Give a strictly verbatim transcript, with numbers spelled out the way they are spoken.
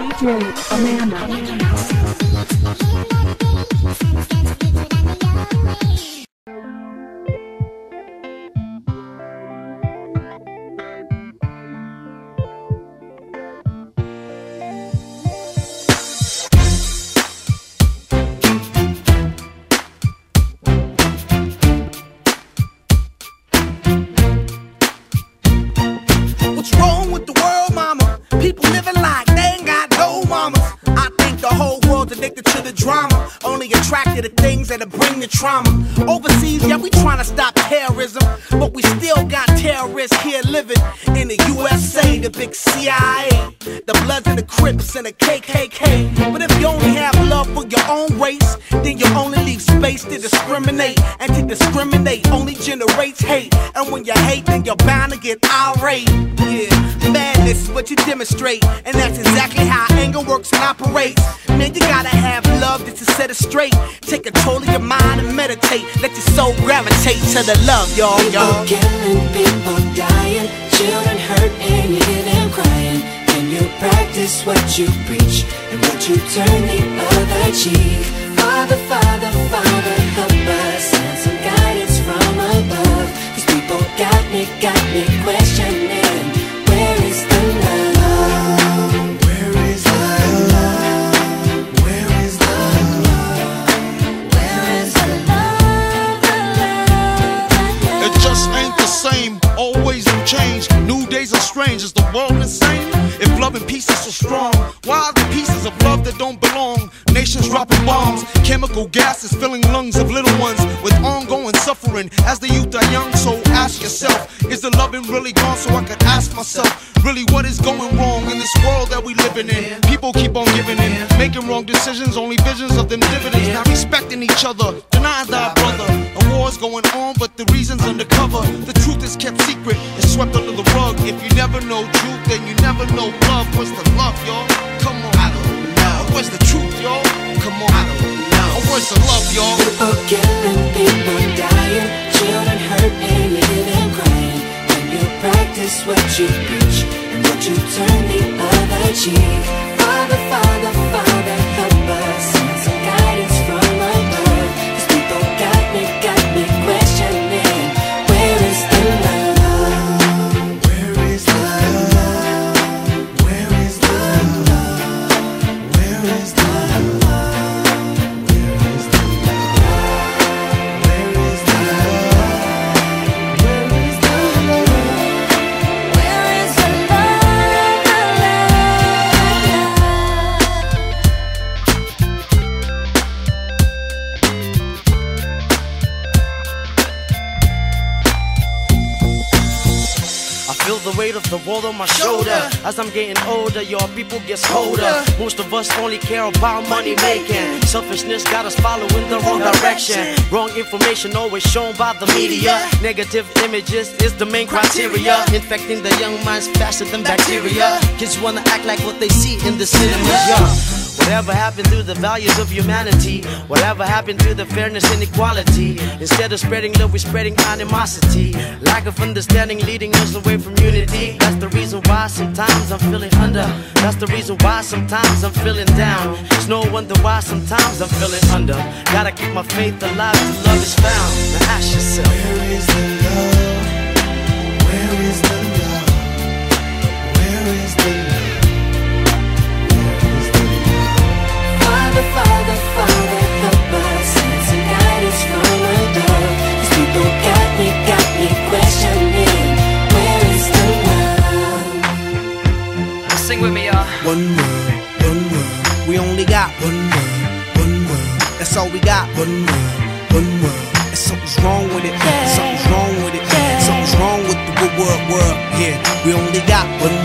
D J Amanda. What's wrong with the world, mama? People living like they ain't got no mamas. I think the whole world's addicted to the drama, only attracted to things that'll bring the trauma. Overseas, yeah, we trying to stop terrorism, but we still got terrorists here living in the U S A, the big C I A, the Bloods and the Crips and the K K K. But if you only have love for your own race, then you only leave space to discriminate, and to discriminate only generates hate. And when you hate, then you're bound to get irate. Yeah, madness is what you demonstrate, and that's exactly how anger works and operates. Man, you gotta have love just to set it straight. Take control of your mind and meditate. Let your soul gravitate to the love, y'all, y'all. People killing, people dying, children hurt and you hear them crying. Can you practice what you preach, and would you turn the other cheek? Father, Father, Father, help us, send some guidance from above. These people got me, got me questioning, where is the love? Where is the love? Where is the love? Where is the love? The love, the love? It just ain't the same, always in change. New days are strange, is the world insane? If love and peace is so strong, why are the pieces of love that don't belong? Nations dropping bombs, chemical gases filling lungs of little ones with ongoing suffering as the youth are young. So ask yourself, is the loving really gone? So I could ask myself, really what is going wrong in this world that we living in? People keep on giving in, making wrong decisions, only visions of them dividends. Not respecting each other, denying thy brother. A war's going on, but the reason's undercover. The truth is kept secret, it's swept under the rug. If you never know truth, then you never know love. What's the love, y'all? Come on, I don't know. Where's the truth, y'all? Come on, I don't know. Where's the love, y'all? People killing, people dying, children hurt and you hear them crying. When you practice what you preach, and would you turn the other cheek? Father, Father, Father, help us, send some guidance from above. These people got me, got me questioning, where is the love? Where is the love? Where is the love? Where is the love? Feel the weight of the world on my shoulder. As I'm getting older, your people gets colder. Most of us only care about money making. Selfishness got us following the wrong direction. Wrong information always shown by the media. Negative images is the main criteria, infecting the young minds faster than bacteria. Kids wanna act like what they see in the cinemas, yeah. Whatever happened to the values of humanity? Whatever happened to the fairness and equality? Instead of spreading love, we're spreading animosity. Lack of understanding leading us away from unity. That's the reason why sometimes I'm feeling under. That's the reason why sometimes I'm feeling down. It's no wonder why sometimes I'm feeling under. Gotta keep my faith alive till love is found. Now ask yourself, Where is the love? Where is the love? Where is the love? Father, Father, Father, help us, send some guidance from above. These people got me, got me questioning, where is the love? sing with me, y'all. One world, one world. We only got one world, one world. That's all we got. One world, one world. And something's wrong with it. Something's wrong with it. Something's wrong with the good world, world. Yeah, we only got one